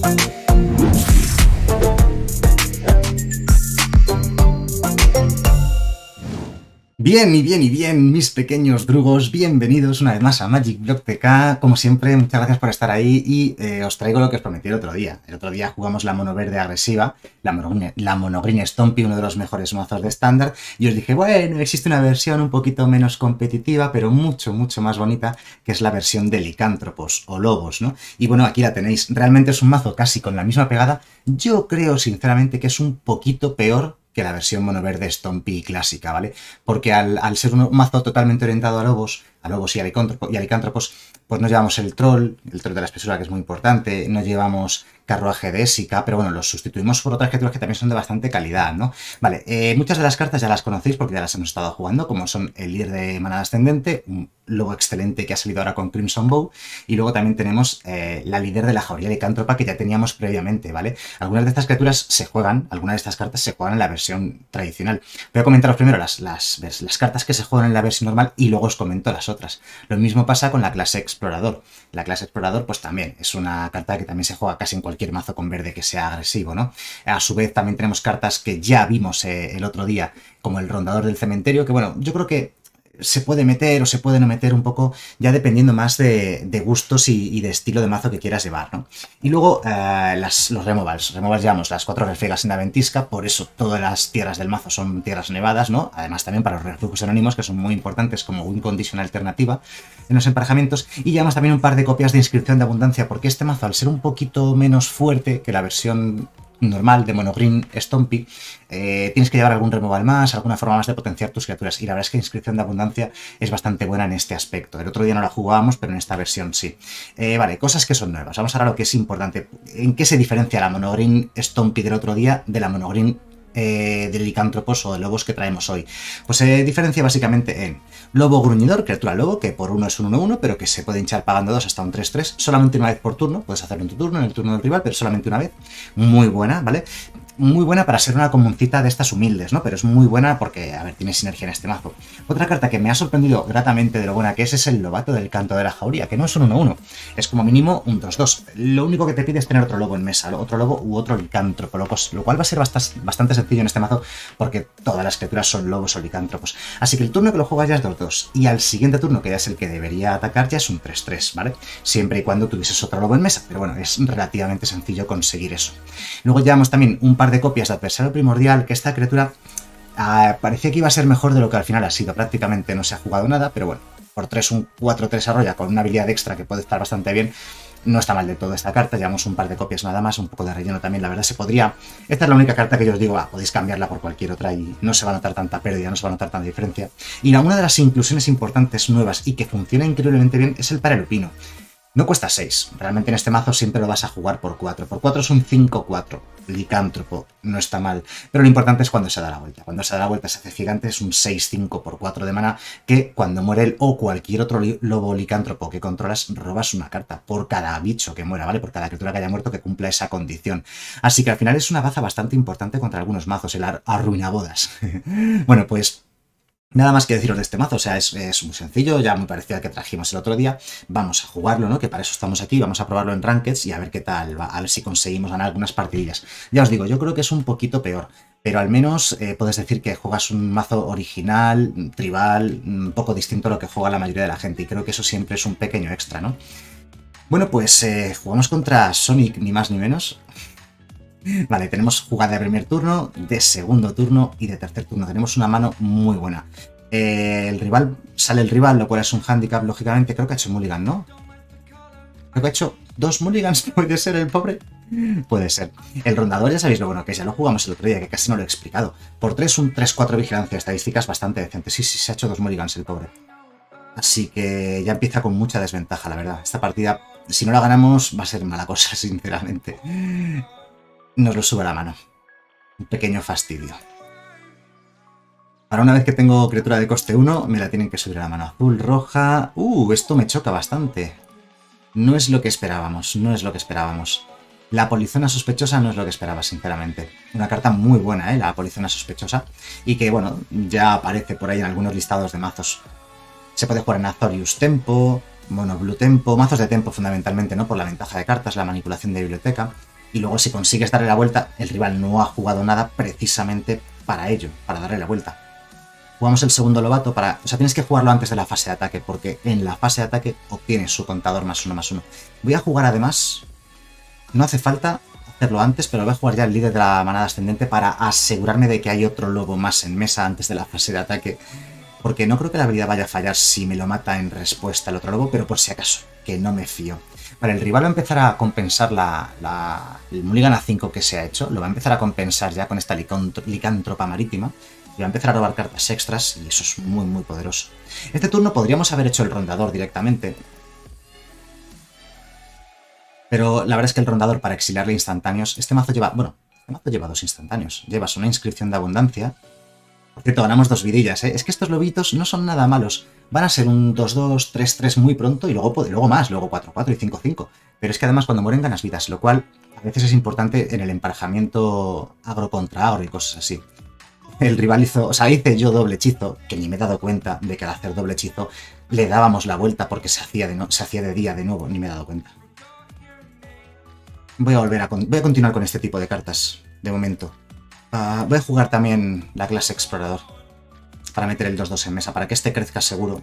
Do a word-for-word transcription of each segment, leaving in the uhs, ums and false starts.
Bien y bien y bien, mis pequeños drugos, bienvenidos una vez más a Magic Block T K. Como siempre, muchas gracias por estar ahí y eh, os traigo lo que os prometí el otro día. El otro día jugamos la mono verde agresiva, la mono, la mono green Stompy, uno de los mejores mazos de estándar, y os dije, bueno, existe una versión un poquito menos competitiva, pero mucho, mucho más bonita, que es la versión de licántropos o lobos, ¿no? Y bueno, aquí la tenéis. Realmente es un mazo casi con la misma pegada. Yo creo, sinceramente, que es un poquito peor que la versión mono verde Stompy clásica, ¿vale? Porque al, al ser un mazo totalmente orientado a lobos, a lobos y a, licántropos, y a licántropos, pues no llevamos el troll, el troll de la espesura, que es muy importante, no llevamos carruaje de Ésica, pero bueno, los sustituimos por otras criaturas que también son de bastante calidad, ¿no? Vale, eh, muchas de las cartas ya las conocéis porque ya las hemos estado jugando, como son el líder de manada ascendente, un lobo excelente que ha salido ahora con Crimson Bow, y luego también tenemos eh, la líder de la jauría licántropa que ya teníamos previamente, ¿vale? Algunas de estas criaturas se juegan, algunas de estas cartas se juegan en la versión tradicional. Voy a comentaros primero las, las, las cartas que se juegan en la versión normal y luego os comento las otras. Lo mismo pasa con la clase Explorador. La clase Explorador pues también es una carta que también se juega casi en cualquier mazo con verde que sea agresivo, ¿no? A su vez también tenemos cartas que ya vimos eh, el otro día, como el Rondador del Cementerio, que bueno, yo creo que se puede meter o se puede no meter un poco, ya dependiendo más de, de gustos y, y de estilo de mazo que quieras llevar, ¿no? Y luego eh, las, los removals. Removals llevamos las cuatro refriegas en la ventisca, por eso todas las tierras del mazo son tierras nevadas, ¿no? Además también para los refugios anónimos, que son muy importantes como win condition alternativa en los emparejamientos. Y llevamos también un par de copias de Inscripción de Abundancia, porque este mazo, al ser un poquito menos fuerte que la versión normal de mono green Stompy, eh, tienes que llevar algún removal más, alguna forma más de potenciar tus criaturas, y la verdad es que Inscripción de Abundancia es bastante buena en este aspecto. El otro día no la jugábamos, pero en esta versión sí. Eh, vale, cosas que son nuevas. Vamos ahora a lo que es importante. ¿En qué se diferencia la mono green Stompy del otro día de la mono green Eh, de licántropos o de lobos que traemos hoy? Pues se eh, diferencia básicamente en lobo gruñidor, criatura lobo, que por uno es un uno uno, pero que se puede hinchar pagando dos hasta un tres tres, solamente una vez por turno, puedes hacerlo en tu turno, en el turno del rival, pero solamente una vez. Muy buena, ¿vale? Muy buena para ser una comuncita de estas humildes, ¿no? Pero es muy buena porque, a ver, tiene sinergia en este mazo. Otra carta que me ha sorprendido gratamente de lo buena que es, es el Lobato del Canto de la Jauría, que no es un uno uno, es como mínimo un dos dos. Lo único que te pide es tener otro lobo en mesa, otro lobo u otro licántropo, lo cual va a ser bastante sencillo en este mazo porque todas las criaturas son lobos o licántropos. Así que el turno que lo juegas ya es dos dos, y al siguiente turno, que ya es el que debería atacar, ya es un tres tres, ¿vale? Siempre y cuando tuvieses otro lobo en mesa, pero bueno, es relativamente sencillo conseguir eso. Luego llevamos también un par de copias de Adversario Primordial, que esta criatura uh, parecía que iba a ser mejor de lo que al final ha sido. Prácticamente no se ha jugado nada, pero bueno, por tres un cuatro tres arrolla con una habilidad extra que puede estar bastante bien. No está mal de todo esta carta, llevamos un par de copias nada más, un poco de relleno también, la verdad se podría. Esta es la única carta que yo os digo, ah, podéis cambiarla por cualquier otra y no se va a notar tanta pérdida, no se va a notar tanta diferencia. Y la, una de las inclusiones importantes nuevas y que funciona increíblemente bien es el Paralupino. No cuesta seis, realmente en este mazo siempre lo vas a jugar por cuatro. Por cuatro es un cinco cuatro, licántropo, no está mal. Pero lo importante es cuando se da la vuelta. Cuando se da la vuelta se hace gigante, es un seis cinco por cuatro de mana, que cuando muere él o cualquier otro lobo licántropo que controlas, robas una carta por cada bicho que muera, ¿vale? Por cada criatura que haya muerto que cumpla esa condición. Así que al final es una baza bastante importante contra algunos mazos, el ar arruinabodas. Bueno, pues nada más que deciros de este mazo, o sea, es, es muy sencillo, ya muy parecido al que trajimos el otro día. Vamos a jugarlo, ¿no? Que para eso estamos aquí, vamos a probarlo en Rankeds y a ver qué tal va, a ver si conseguimos ganar algunas partidillas. Ya os digo, yo creo que es un poquito peor, pero al menos eh, puedes decir que juegas un mazo original, tribal, un poco distinto a lo que juega la mayoría de la gente, y creo que eso siempre es un pequeño extra, ¿no? Bueno, pues eh, jugamos contra Sonic, ni más ni menos. Vale, tenemos jugada de primer turno, de segundo turno y de tercer turno. Tenemos una mano muy buena. Eh, el rival, sale el rival, lo cual es un handicap, lógicamente. Creo que ha hecho mulligan, ¿no? Creo que ha hecho dos mulligans, puede ser el pobre. Puede ser. El rondador ya sabéis lo bueno que es, ya lo jugamos el otro día, que casi no lo he explicado. Por tres, un tres cuatro vigilancia, estadísticas bastante decentes. Sí, sí, se ha hecho dos mulligans el pobre. Así que ya empieza con mucha desventaja, la verdad. Esta partida, si no la ganamos, va a ser mala cosa, sinceramente. Nos lo sube a la mano. Un pequeño fastidio. Ahora, una vez que tengo criatura de coste uno, me la tienen que subir a la mano. Azul, roja... Uh, esto me choca bastante. No es lo que esperábamos, no es lo que esperábamos. La Polizona Sospechosa no es lo que esperaba, sinceramente. Una carta muy buena, ¿eh? La Polizona Sospechosa. Y que, bueno, ya aparece por ahí en algunos listados de mazos. Se puede jugar en Azorius Tempo, Mono Blue Tempo, mazos de tempo fundamentalmente, ¿no? Por la ventaja de cartas, la manipulación de biblioteca. Y luego si consigues darle la vuelta, el rival no ha jugado nada precisamente para ello, para darle la vuelta. Jugamos el segundo lobato para... O sea, tienes que jugarlo antes de la fase de ataque, porque en la fase de ataque obtienes su contador más uno más uno. Voy a jugar además... No hace falta hacerlo antes, pero voy a jugar ya el líder de la manada ascendente para asegurarme de que hay otro lobo más en mesa antes de la fase de ataque. Porque no creo que la habilidad vaya a fallar si me lo mata en respuesta el otro lobo, pero por si acaso, que no me fío. Vale, el rival va a empezar a compensar la, la, el Mulligan A cinco que se ha hecho, lo va a empezar a compensar ya con esta licántropa marítima, y va a empezar a robar cartas extras, y eso es muy muy poderoso. Este turno podríamos haber hecho el rondador directamente, pero la verdad es que el rondador para exiliarle instantáneos, este mazo lleva, bueno, este mazo lleva dos instantáneos, llevas una inscripción de abundancia. Por cierto, ganamos dos vidillas, ¿eh? Es que estos lobitos no son nada malos. Van a ser un dos dos, tres tres muy pronto y luego, luego más, luego cuatro cuatro y cinco cinco. Pero es que además cuando mueren ganas vidas, lo cual a veces es importante en el emparejamiento agro contra agro y cosas así. El rival hizo, o sea, hice yo doble hechizo, que ni me he dado cuenta de que al hacer doble hechizo le dábamos la vuelta porque se hacía de, no, se hacía de día de nuevo, ni me he dado cuenta. Voy a volver a, voy a continuar con este tipo de cartas, de momento. Uh, voy a jugar también la clase explorador para meter el dos dos en mesa, para que este crezca seguro.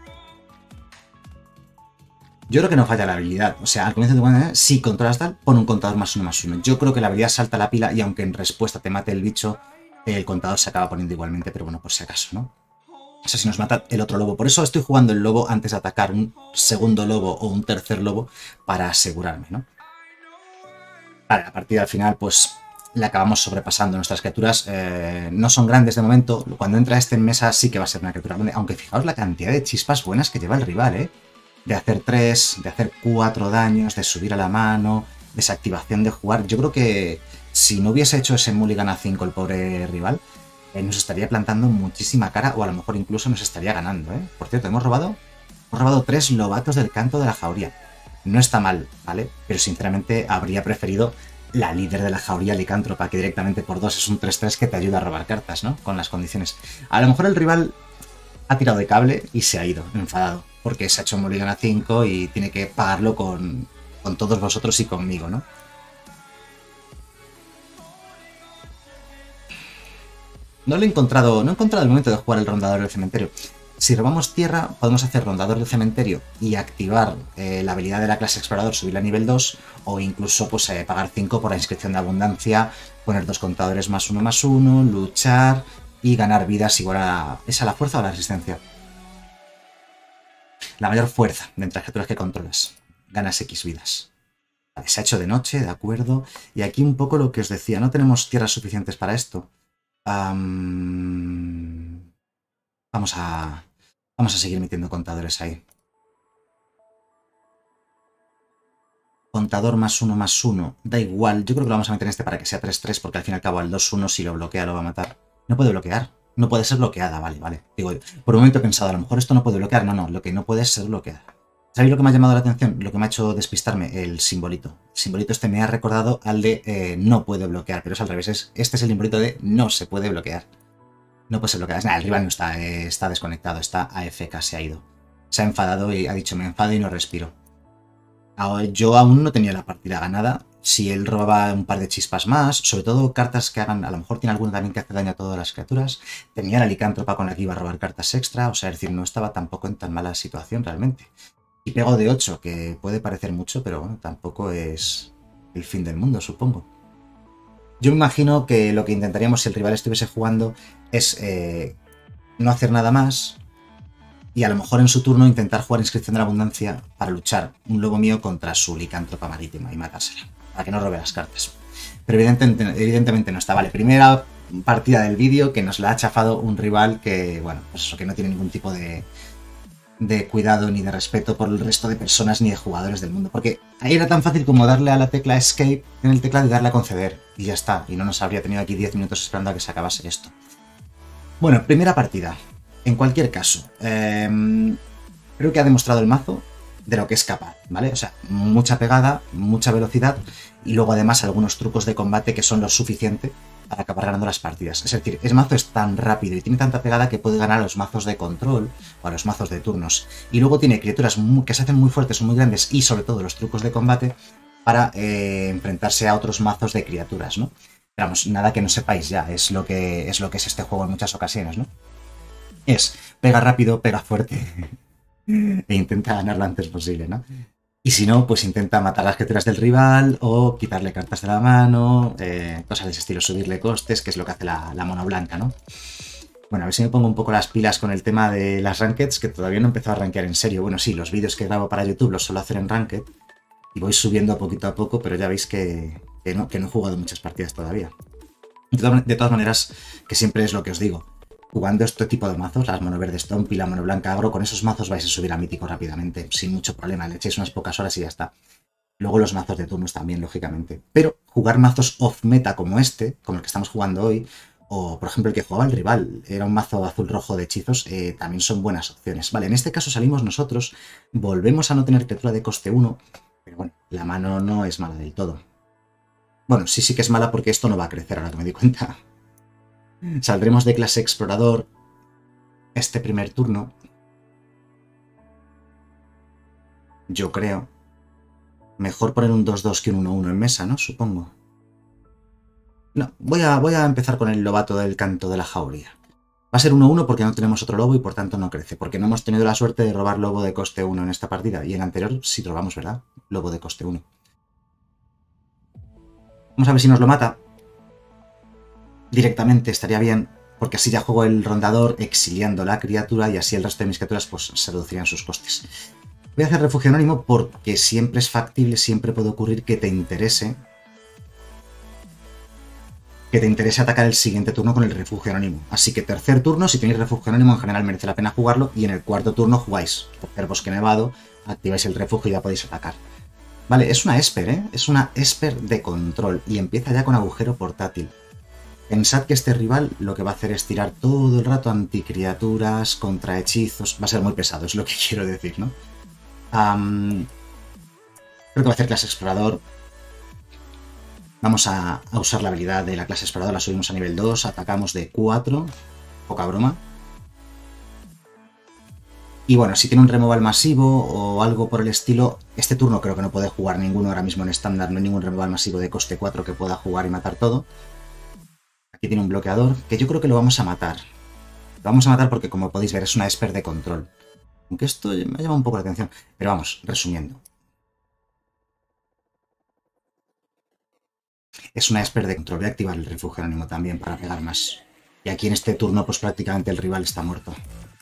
Yo creo que no falla la habilidad. O sea, al comienzo de manera, si controlas tal, pon un contador más uno más uno. Yo creo que la habilidad salta la pila y aunque en respuesta te mate el bicho, el contador se acaba poniendo igualmente, pero bueno, por si acaso, ¿no? O sea, si nos mata el otro lobo. Por eso estoy jugando el lobo antes de atacar un segundo lobo o un tercer lobo para asegurarme, ¿no? Vale, la partida al final, pues... la acabamos sobrepasando. Nuestras criaturas eh, no son grandes de momento. Cuando entra este en mesa sí que va a ser una criatura grande. Aunque fijaos la cantidad de chispas buenas que lleva el rival, ¿eh? De hacer tres, de hacer cuatro daños, de subir a la mano, desactivación de jugar. Yo creo que si no hubiese hecho ese Mulligan A cinco el pobre rival, eh, nos estaría plantando muchísima cara o a lo mejor incluso nos estaría ganando, ¿eh? Por cierto, hemos robado, hemos robado tres lobatos del canto de la jauría. No está mal, ¿vale? Pero sinceramente habría preferido la líder de la jauría licántropa, que directamente por dos es un tres tres que te ayuda a robar cartas, ¿no? Con las condiciones. A lo mejor el rival ha tirado de cable y se ha ido, enfadado, porque se ha hecho un Mulligan A cinco y tiene que pagarlo con, con todos vosotros y conmigo, ¿no? No lo he encontrado, no he encontrado el momento de jugar el rondador del cementerio. Si robamos tierra, podemos hacer rondador del cementerio y activar eh, la habilidad de la clase explorador, subirla a nivel dos, o incluso pues, eh, pagar cinco por la inscripción de abundancia, poner dos contadores más uno más uno, luchar y ganar vidas igual a... ¿Es a la fuerza o a la resistencia? La mayor fuerza de entre las criaturas que controlas. Ganas X vidas. Vale, se ha hecho de noche, de acuerdo. Y aquí un poco lo que os decía, no tenemos tierras suficientes para esto. Um... Vamos a... Vamos a seguir metiendo contadores ahí. Contador más uno más uno. Da igual. Yo creo que lo vamos a meter en este para que sea tres tres porque al fin y al cabo al dos uno si lo bloquea lo va a matar. No puede bloquear. No puede ser bloqueada. Vale, vale. Digo, por un momento he pensado, a lo mejor esto no puede bloquear. No, no. Lo que no puede es ser bloqueada. ¿Sabéis lo que me ha llamado la atención? Lo que me ha hecho despistarme. El simbolito. El simbolito este me ha recordado al de eh, no puede bloquear. Pero es al revés. Es, este es el simbolito de no se puede bloquear. No puede ser bloqueada. Nada, el rival no está, eh, está desconectado, está A F K, se ha ido. Se ha enfadado y ha dicho, me enfado y no respiro. Ahora, yo aún no tenía la partida ganada. Si él robaba un par de chispas más, sobre todo cartas que hagan, a lo mejor tiene alguna también que hace daño a todas las criaturas. Tenía la licántropa con la que iba a robar cartas extra, o sea, es decir, no estaba tampoco en tan mala situación realmente. Y pego de ocho, que puede parecer mucho, pero bueno, tampoco es el fin del mundo, supongo. Yo me imagino que lo que intentaríamos si el rival estuviese jugando es eh, no hacer nada más y a lo mejor en su turno intentar jugar Inscripción de la Abundancia para luchar un lobo mío contra su licántropa marítima y matársela, para que no robe las cartas. Pero evidentemente, evidentemente no está. Vale, primera partida del vídeo que nos la ha chafado un rival que, bueno, pues eso, que no tiene ningún tipo de... de cuidado ni de respeto por el resto de personas ni de jugadores del mundo. Porque ahí era tan fácil como darle a la tecla Escape en el teclado y darle a conceder. Y ya está. Y no nos habría tenido aquí diez minutos esperando a que se acabase esto. Bueno, primera partida. En cualquier caso, eh, creo que ha demostrado el mazo de lo que es capaz, ¿vale? O sea, mucha pegada, mucha velocidad y luego además algunos trucos de combate que son lo suficiente para acabar ganando las partidas. Es decir, ese mazo es tan rápido y tiene tanta pegada que puede ganar a los mazos de control o a los mazos de turnos. Y luego tiene criaturas muy, que se hacen muy fuertes o muy grandes y sobre todo los trucos de combate para eh, enfrentarse a otros mazos de criaturas, ¿no? Pero vamos, nada que no sepáis ya, es lo que es lo que es este juego en muchas ocasiones, ¿no? Es pega rápido, pega fuerte e intenta ganar lo antes posible, ¿no? Y si no, pues intenta matar las criaturas del rival o quitarle cartas de la mano, eh, cosas de ese estilo, subirle costes, que es lo que hace la, la mono blanca, ¿no? Bueno, a ver si me pongo un poco las pilas con el tema de las rankeds, que todavía no he empezado a rankear en serio. Bueno, sí, los vídeos que grabo para YouTube los suelo hacer en ranked y voy subiendo poquito a poco, pero ya veis que, que, no, que no he jugado muchas partidas todavía. De, to de todas maneras, que siempre es lo que os digo, jugando este tipo de mazos, las mono verde Stomp y la mono blanca agro, con esos mazos vais a subir a mítico rápidamente, sin mucho problema, le echáis unas pocas horas y ya está. Luego los mazos de turnos también, lógicamente. Pero jugar mazos off-meta como este, como el que estamos jugando hoy, o por ejemplo el que jugaba el rival, era un mazo azul-rojo de hechizos, eh, también son buenas opciones. Vale, en este caso salimos nosotros, volvemos a no tener criatura de coste uno, pero bueno, la mano no es mala del todo. Bueno, sí, sí que es mala porque esto no va a crecer, ahora que me di cuenta. Saldremos de clase explorador este primer turno. Yo creo. Mejor poner un dos dos que un uno uno en mesa, ¿no? Supongo. No, voy a, voy a empezar con el lobato del canto de la jauría. Va a ser uno uno porque no tenemos otro lobo y por tanto no crece. Porque no hemos tenido la suerte de robar lobo de coste uno en esta partida. Y en la anterior sí robamos, ¿verdad? Lobo de coste uno. Vamos a ver si nos lo mata. Directamente estaría bien. Porque así ya juego el rondador exiliando la criatura y así el resto de mis criaturas pues se reducirían sus costes. Voy a hacer refugio anónimo porque siempre es factible, siempre puede ocurrir que te interese que te interese atacar el siguiente turno con el refugio anónimo. Así que tercer turno, si tenéis refugio anónimo, en general merece la pena jugarlo. Y en el cuarto turno jugáis por bosque nevado, activáis el refugio y ya podéis atacar. Vale, es una Esper, ¿eh? Es una Esper de control y empieza ya con agujero portátil. Pensad que este rival lo que va a hacer es tirar todo el rato anticriaturas, contra hechizos. Va a ser muy pesado, es lo que quiero decir, ¿no? Um, creo que va a hacer clase explorador. Vamos a, a usar la habilidad de la clase explorador, la subimos a nivel dos, atacamos de cuatro, poca broma. Y bueno, si tiene un removal masivo o algo por el estilo, este turno creo que no puede jugar ninguno ahora mismo en estándar, no hay ningún removal masivo de coste cuatro que pueda jugar y matar todo. Aquí tiene un bloqueador, que yo creo que lo vamos a matar. Lo vamos a matar porque, como podéis ver, es una Esper de control. Aunque esto me ha llamado un poco la atención. Pero vamos, resumiendo. Es una Esper de control. Voy a activar el refugio anónimo también para pegar más. Y aquí en este turno, pues prácticamente el rival está muerto.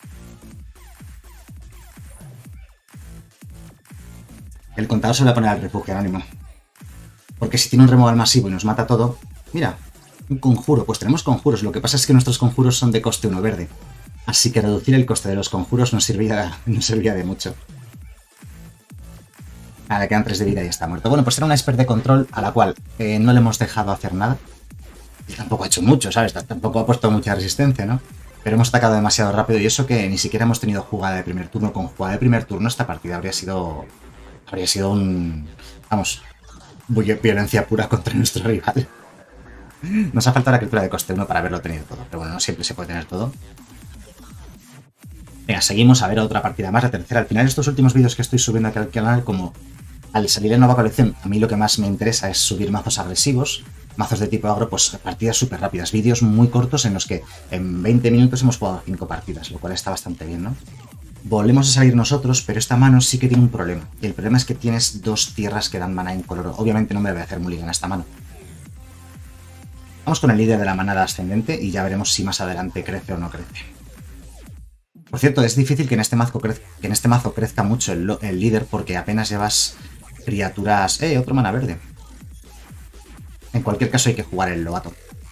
El contador se le va a poner al refugio anónimo. Porque si tiene un removal masivo y nos mata todo... Mira, un conjuro. Pues tenemos conjuros. Lo que pasa es que nuestros conjuros son de coste uno verde. Así que reducir el coste de los conjuros nos servía, nos servía de mucho. Nada, quedan tres de vida y está muerto. Bueno, pues era una Esper de control a la cual eh, no le hemos dejado hacer nada. Y tampoco ha hecho mucho, ¿sabes? Tampoco ha puesto mucha resistencia, ¿no? Pero hemos atacado demasiado rápido y eso que ni siquiera hemos tenido jugada de primer turno. Con jugada de primer turno esta partida habría sido... Habría sido un... Vamos, violencia pura contra nuestro rival. Nos ha faltado la criatura de coste uno para haberlo tenido todo. Pero bueno, no siempre se puede tener todo. Venga, seguimos a ver otra partida más, la tercera. Al final, estos últimos vídeos que estoy subiendo aquí al canal, como al salir la nueva colección, a mí lo que más me interesa es subir mazos agresivos, mazos de tipo agro, pues partidas súper rápidas, vídeos muy cortos en los que en veinte minutos hemos jugado cinco partidas, lo cual está bastante bien, ¿no? Volvemos a salir nosotros, pero esta mano sí que tiene un problema. Y el problema es que tienes dos tierras que dan mana incoloro. Obviamente no me voy a hacer mulligan a esta mano. Vamos con el líder de la manada ascendente y ya veremos si más adelante crece o no crece. Por cierto, es difícil que en este mazo, crez que en este mazo crezca mucho el, el líder porque apenas llevas criaturas... ¡Eh! Otro mana verde. En cualquier caso hay que jugar el lobato.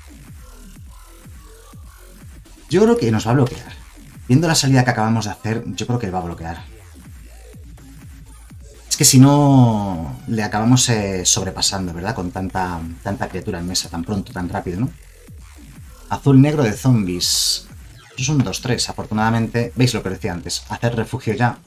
Yo creo que nos va a bloquear. Viendo la salida que acabamos de hacer, yo creo que va a bloquear. Es que si no, le acabamos eh, sobrepasando, ¿verdad? Con tanta, tanta criatura en mesa, tan pronto, tan rápido, ¿no? Azul-negro de zombies. Eso es un dos tres, afortunadamente. ¿Veis lo que decía antes? Hacer refugio ya.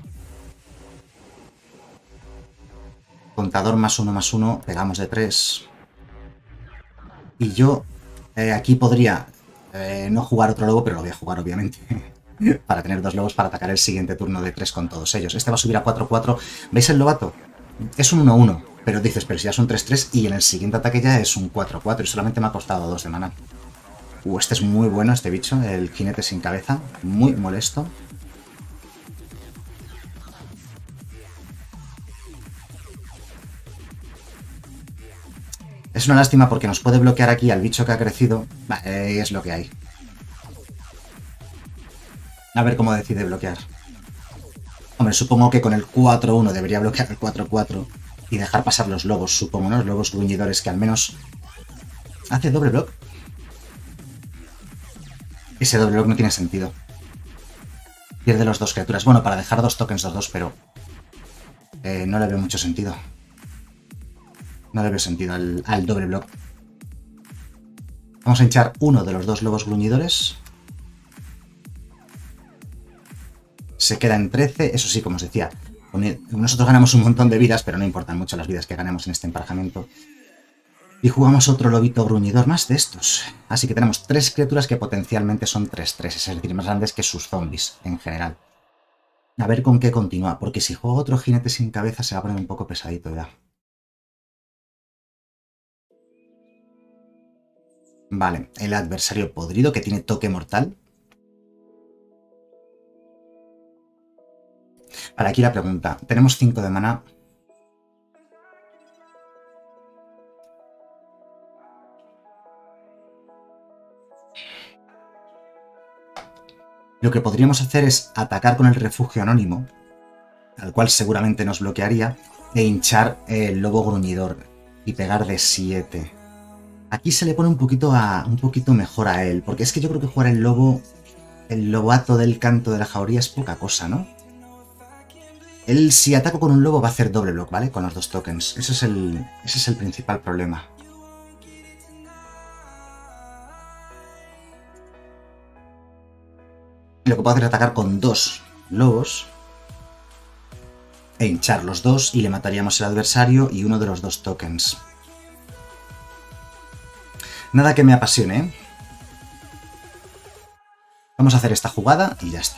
Contador más uno más uno, pegamos de tres. Y yo eh, aquí podría eh, no jugar otro lobo, pero lo voy a jugar, obviamente. Para tener dos lobos para atacar el siguiente turno de tres con todos ellos. Este va a subir a cuatro cuatro. ¿Veis el lobato? Es un uno uno. Pero dices, pero si ya son tres tres y en el siguiente ataque ya es un cuatro cuatro y solamente me ha costado dos de mana. Uh, este es muy bueno, este bicho, el jinete sin cabeza. Muy molesto. Es una lástima porque nos puede bloquear aquí al bicho que ha crecido. Vale, es lo que hay. A ver cómo decide bloquear. Hombre, supongo que con el cuatro uno debería bloquear el cuatro cuatro y dejar pasar los lobos, supongo, ¿no? Los lobos gruñidores que al menos hace doble block. Ese doble block no tiene sentido. Pierde los dos criaturas. Bueno, para dejar dos tokens dos dos, pero eh, no le veo mucho sentido. No le veo sentido al, al doble block. Vamos a hinchar uno de los dos lobos gruñidores. Se queda en trece. Eso sí, como os decía, nosotros ganamos un montón de vidas, pero no importan mucho las vidas que ganemos en este emparejamiento. Y jugamos otro lobito gruñidor más de estos. Así que tenemos tres criaturas que potencialmente son tres tres, es decir, más grandes que sus zombies en general. A ver con qué continúa, porque si juego otro jinete sin cabeza se va a poner un poco pesadito ya. Vale, el adversario podrido que tiene toque mortal. Vale, aquí la pregunta. Tenemos cinco de maná. Lo que podríamos hacer es atacar con el refugio anónimo, al cual seguramente nos bloquearía, e hinchar el lobo gruñidor y pegar de siete. Aquí se le pone un poquito, a, un poquito mejor a él, porque es que yo creo que jugar el lobo, el lobato del canto de la jauría es poca cosa, ¿no? Él, si ataco con un lobo, va a hacer doble block, ¿vale? Con los dos tokens. Ese es el, ese es el principal problema. Lo que puedo hacer es atacar con dos lobos e hinchar los dos y le mataríamos al adversario y uno de los dos tokens. Nada que me apasione, ¿eh? Vamos a hacer esta jugada y ya está.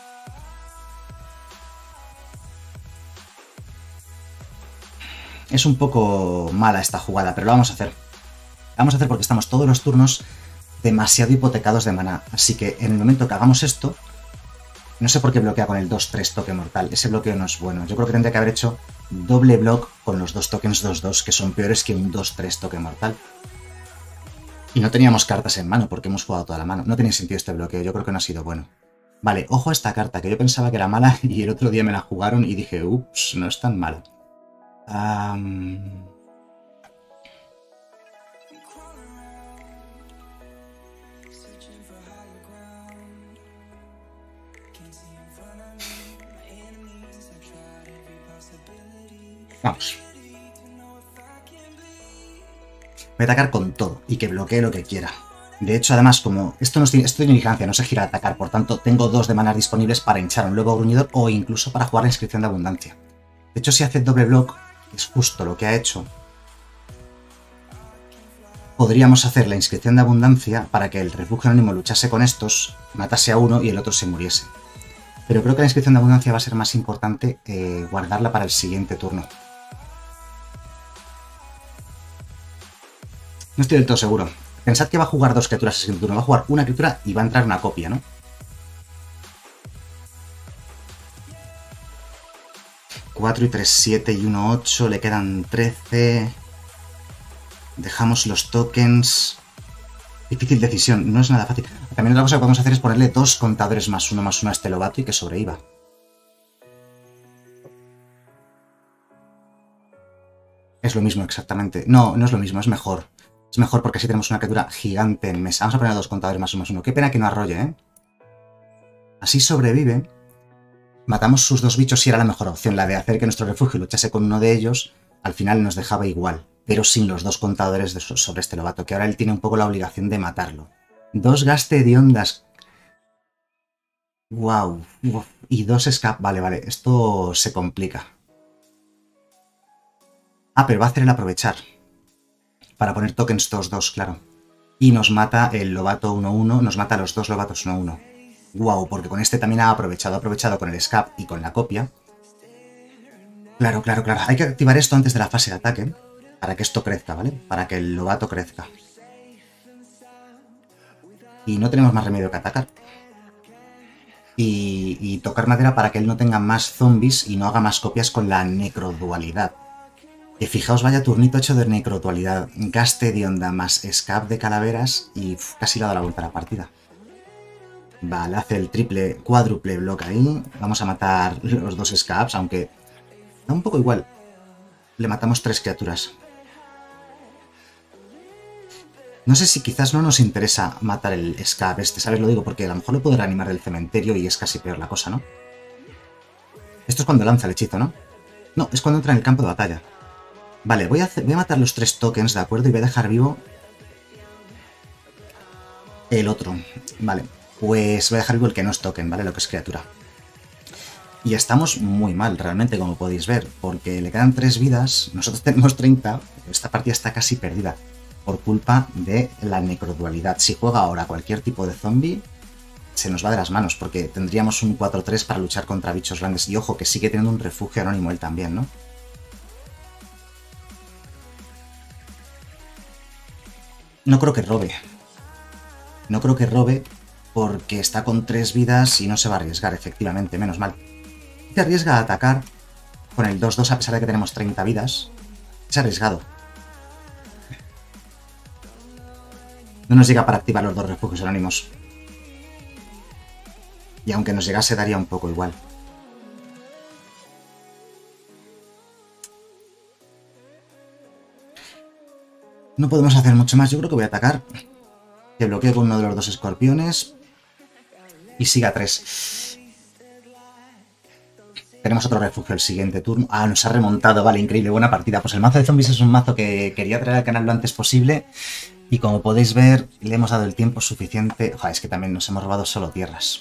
Es un poco mala esta jugada, pero lo vamos a hacer. La vamos a hacer porque estamos todos los turnos demasiado hipotecados de maná. Así que en el momento que hagamos esto, no sé por qué bloquea con el dos tres toque mortal. Ese bloqueo no es bueno. Yo creo que tendría que haber hecho doble block con los dos tokens dos dos, que son peores que un dos tres toque mortal. Y no teníamos cartas en mano porque hemos jugado toda la mano. No tenía sentido este bloqueo. Yo creo que no ha sido bueno. Vale, ojo a esta carta, que yo pensaba que era mala y el otro día me la jugaron y dije, ups, no es tan mala. Um... Vamos. Voy a atacar con todo y que bloquee lo que quiera. De hecho, además, como esto no es, esto tiene vigilancia, no se gira a atacar, por tanto, tengo dos de manas disponibles para hinchar un lobo gruñidor o incluso para jugar la inscripción de abundancia. De hecho, si hace doble block, que es justo lo que ha hecho, podríamos hacer la inscripción de abundancia para que el refugio anónimo luchase con estos, matase a uno y el otro se muriese. Pero creo que la inscripción de abundancia va a ser más importante eh, guardarla para el siguiente turno. No estoy del todo seguro. Pensad que va a jugar dos criaturas el siguiente turno. Va a jugar una criatura y va a entrar una copia, ¿no? cuatro y tres, siete y uno, ocho. Le quedan trece. Dejamos los tokens. Difícil decisión. No es nada fácil. También otra cosa que podemos hacer es ponerle dos contadores más uno más uno a este lobato y que sobreviva. Es lo mismo exactamente. No, no es lo mismo. Es mejor. Es mejor porque así tenemos una criatura gigante en mesa. Vamos a poner dos contadores más uno más uno. Qué pena que no arrolle, ¿eh? Así sobrevive. Matamos sus dos bichos y era la mejor opción. La de hacer que nuestro refugio luchase con uno de ellos, al final nos dejaba igual. Pero sin los dos contadores de sobre este lobato, que ahora él tiene un poco la obligación de matarlo. Dos gaste de ondas. Wow. Y dos escape. Vale, vale. Esto se complica. Ah, pero va a hacer el aprovechar. Para poner tokens dos dos, claro. Y nos mata el lobato uno uno. Nos mata a los dos lobatos uno uno. Wow, porque con este también ha aprovechado. Ha aprovechado con el escape y con la copia. Claro, claro, claro. Hay que activar esto antes de la fase de ataque para que esto crezca, ¿vale? Para que el lobato crezca. Y no tenemos más remedio que atacar. Y, y tocar madera para que él no tenga más zombies y no haga más copias con la necrodualidad. Y fijaos, vaya turnito hecho de necrodualidad. Gaste de onda más escape de calaveras y uf, casi le ha dado la vuelta a la partida. Vale, hace el triple, cuádruple bloque ahí. Vamos a matar los dos escapes, aunque da un poco igual. Le matamos tres criaturas. No sé si quizás no nos interesa matar el escape este, ¿sabes? Lo digo porque a lo mejor lo puedo reanimar del cementerio y es casi peor la cosa, ¿no? Esto es cuando lanza el hechizo, ¿no? No, es cuando entra en el campo de batalla. Vale, voy a, hacer, voy a matar los tres tokens, ¿de acuerdo? Y voy a dejar vivo el otro. Vale, pues voy a dejar vivo el que no es token, ¿vale? Lo que es criatura. Y estamos muy mal, realmente, como podéis ver, porque le quedan tres vidas, nosotros tenemos treinta, esta partida está casi perdida por culpa de la necrodualidad. Si juega ahora cualquier tipo de zombie, se nos va de las manos, porque tendríamos un cuatro tres para luchar contra bichos grandes. Y ojo, que sigue teniendo un refugio anónimo él también, ¿no? No creo que robe. No creo que robe porque está con tres vidas y no se va a arriesgar, efectivamente, menos mal. Se arriesga a atacar con el dos dos a pesar de que tenemos treinta vidas. Es arriesgado. No nos llega para activar los dos refugios anónimos. Y aunque nos llegase daría un poco igual. No podemos hacer mucho más. Yo creo que voy a atacar. Que bloqueo con uno de los dos escorpiones. Y siga tres. Tenemos otro refugio el siguiente turno. Ah, nos ha remontado. Vale, increíble. Buena partida. Pues el mazo de zombies es un mazo que quería traer al canal lo antes posible. Y como podéis ver, le hemos dado el tiempo suficiente. Ojalá, es que también nos hemos robado solo tierras.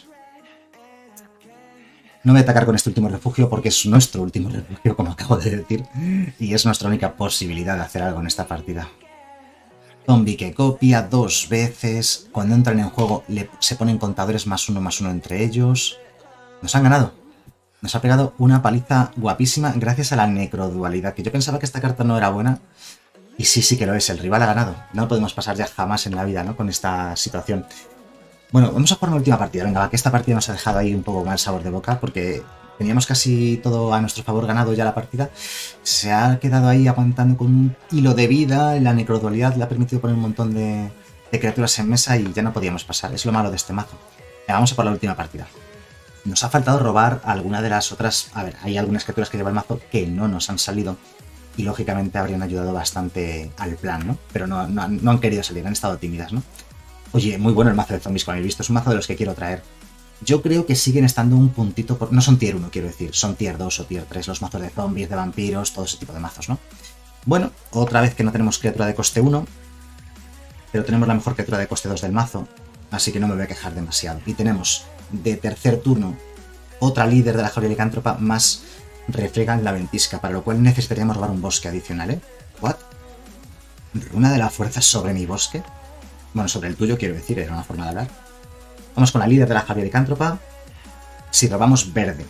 No voy a atacar con este último refugio porque es nuestro último refugio, como acabo de decir. Y es nuestra única posibilidad de hacer algo en esta partida. Zombie que copia dos veces. Cuando entran en juego le, se ponen contadores más uno más uno entre ellos. Nos han ganado. Nos ha pegado una paliza guapísima gracias a la necrodualidad. Que yo pensaba que esta carta no era buena. Y sí, sí que lo es. El rival ha ganado. No podemos pasar ya jamás en la vida, ¿no? Con esta situación. Bueno, vamos a jugar una última partida. Venga, va, que esta partida nos ha dejado ahí un poco mal sabor de boca porque teníamos casi todo a nuestro favor ganado ya la partida. Se ha quedado ahí aguantando con un hilo de vida. La necrodualidad le ha permitido poner un montón de, de criaturas en mesa y ya no podíamos pasar. Es lo malo de este mazo. Venga, vamos a por la última partida. Nos ha faltado robar alguna de las otras... A ver, hay algunas criaturas que lleva el mazo que no nos han salido. Y lógicamente habrían ayudado bastante al plan, ¿no? Pero no, no, no han querido salir, han estado tímidas, ¿no? Oye, muy bueno el mazo de zombies, como habéis visto. Es un mazo de los que quiero traer. Yo creo que siguen estando un puntito... Por... No son tier uno, quiero decir. Son tier dos o tier tres. Los mazos de zombies, de vampiros, todo ese tipo de mazos, ¿no? Bueno, otra vez que no tenemos criatura de coste uno. Pero tenemos la mejor criatura de coste dos del mazo. Así que no me voy a quejar demasiado. Y tenemos de tercer turno otra líder de la Jauría Licántropa más refriega la ventisca. Para lo cual necesitaríamos robar un bosque adicional, ¿eh? ¿What? ¿Runa de la fuerza sobre mi bosque? Bueno, sobre el tuyo quiero decir, era una forma de hablar. Vamos con la líder de la Jauría Licántropa. Si robamos verde,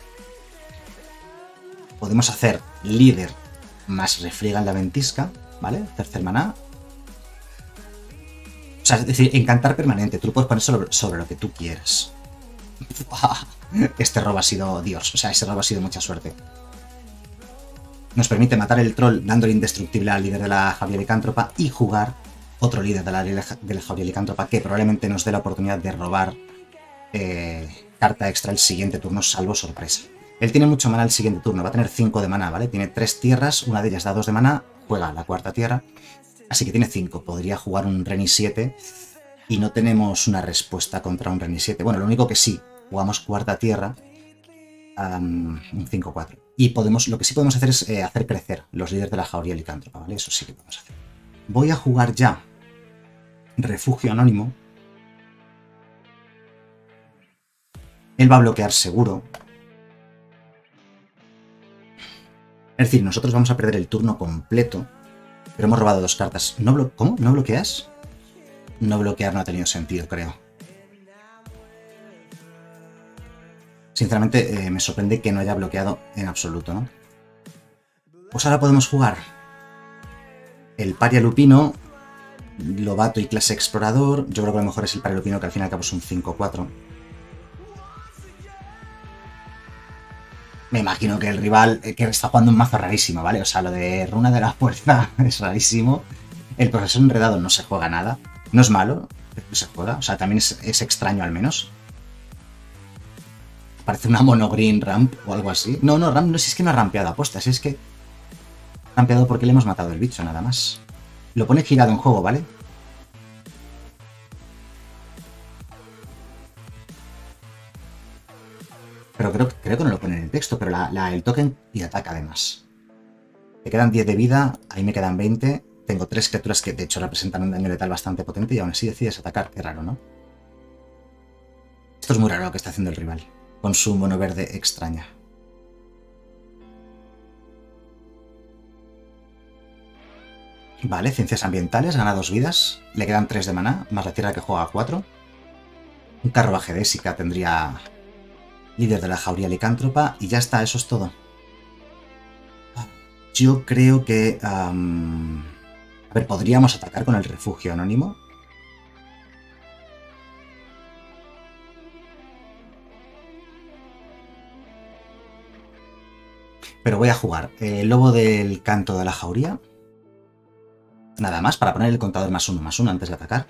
podemos hacer líder más refriega en la ventisca, ¿vale? Tercer maná. O sea, es decir, encantar permanente. Tú puedes poner sobre, sobre lo que tú quieras. Este robo ha sido Dios. O sea, ese robo ha sido mucha suerte. Nos permite matar el troll dándole indestructible al líder de la Jauría Licántropa y jugar otro líder de la, de la Jauría Licántropa que probablemente nos dé la oportunidad de robar eh, carta extra el siguiente turno, salvo sorpresa. Él tiene mucho mana el siguiente turno, va a tener cinco de mana, ¿vale? Tiene tres tierras, una de ellas da dos de mana, juega la cuarta tierra, así que tiene cinco. Podría jugar un Reni siete y no tenemos una respuesta contra un Reni siete. Bueno, lo único que sí, jugamos cuarta tierra, um, un cinco cuatro. Y podemos, lo que sí podemos hacer es eh, hacer crecer los líderes de la Jauría Licántropa, ¿vale? Eso sí que podemos hacer. Voy a jugar ya refugio anónimo. Él va a bloquear seguro. Es decir, nosotros vamos a perder el turno completo, pero hemos robado dos cartas. ¿No blo- ¿Cómo? ¿No bloqueas? No bloquear no ha tenido sentido, creo. Sinceramente, eh, me sorprende que no haya bloqueado en absoluto, ¿no? Pues ahora podemos jugar el Paria Lupino, Lobato y clase Explorador. Yo creo que a lo mejor es el Paria Lupino, que al fin y al cabo es un cinco cuatro. Me imagino que el rival, que está jugando un mazo rarísimo, ¿vale? O sea, lo de Runa de la Fuerza es rarísimo. El Profesor Enredado no se juega nada. No es malo, pero se juega. O sea, también es, es extraño al menos. Parece una mono green ramp o algo así. No, no, ramp no, si es que no ha rampeado apuestas, es que ha rampeado porque le hemos matado el bicho, nada más. Lo pone girado en juego, ¿vale? Pero creo, creo que no lo pone en el texto, pero la, la, el token y ataca además. Me quedan diez de vida, ahí me quedan veinte. Tengo tres criaturas que de hecho representan un daño letal bastante potente y aún así decides atacar. Qué raro, ¿no? Esto es muy raro lo que está haciendo el rival, con su mono verde extraña. Vale, ciencias ambientales, gana dos vidas. Le quedan tres de maná, más la tierra que juega cuatro. Un carruaje de Ésica tendría líder de la jauría licántropa y ya está, eso es todo. Yo creo que... Um... A ver, ¿podríamos atacar con el refugio anónimo? Pero voy a jugar el lobo del canto de la jauría. Nada más, para poner el contador más uno, más uno antes de atacar.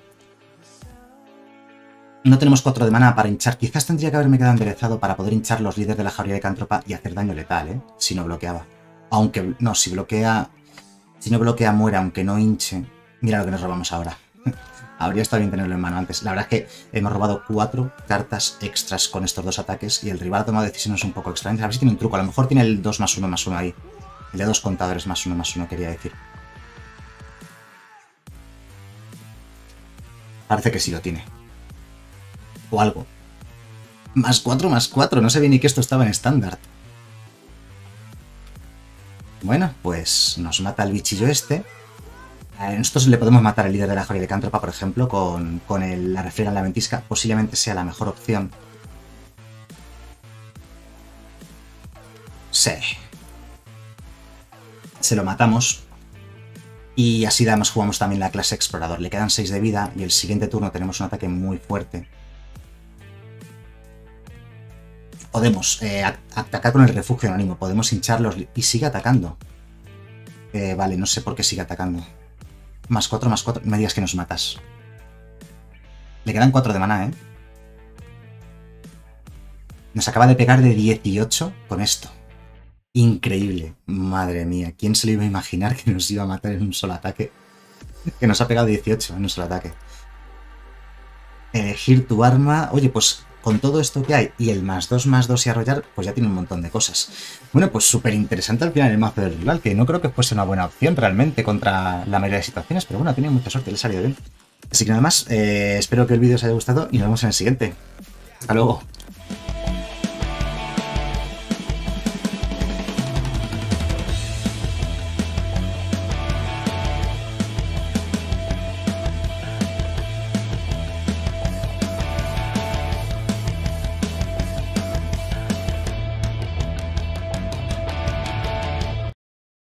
No tenemos cuatro de maná para hinchar. Quizás tendría que haberme quedado enderezado para poder hinchar los líderes de la jauría de Cántropa y hacer daño letal, ¿eh? Si no bloqueaba. Aunque, no, si bloquea... Si no bloquea, muere, aunque no hinche. Mira lo que nos robamos ahora. Habría estado bien tenerlo en mano antes. La verdad es que hemos robado cuatro cartas extras con estos dos ataques y el rival ha tomado decisiones un poco extrañas. A ver si tiene un truco. A lo mejor tiene el dos más uno más uno ahí. El de dos contadores más uno más uno, quería decir. Parece que sí lo tiene. O algo. Más cuatro, más cuatro. No sabía ni que esto estaba en estándar. Bueno, pues nos mata el bichillo este. A nosotros le podemos matar al líder de la jauría de Cántropa, por ejemplo, con, con el, la refriega en la ventisca. Posiblemente sea la mejor opción. Sí. Se lo matamos. Y así además jugamos también la clase Explorador. Le quedan seis de vida y el siguiente turno tenemos un ataque muy fuerte. Podemos eh, atacar con el refugio anónimo. Podemos hincharlos y sigue atacando. Eh, vale, no sé por qué sigue atacando. Más cuatro, más cuatro. No me digas que nos matas. Le quedan cuatro de maná, ¿eh? Nos acaba de pegar de dieciocho con esto. Increíble. Madre mía. ¿Quién se lo iba a imaginar que nos iba a matar en un solo ataque? Que nos ha pegado dieciocho en un solo ataque. Elegir tu arma. Oye, pues con todo esto que hay y el más dos, más dos y arrollar, pues ya tiene un montón de cosas. Bueno, pues súper interesante al final el mazo del rival, que no creo que fuese una buena opción realmente contra la mayoría de situaciones, pero bueno, ha tenido mucha suerte, le ha salido bien. Así que nada más, eh, espero que el vídeo os haya gustado y nos vemos en el siguiente. Hasta luego.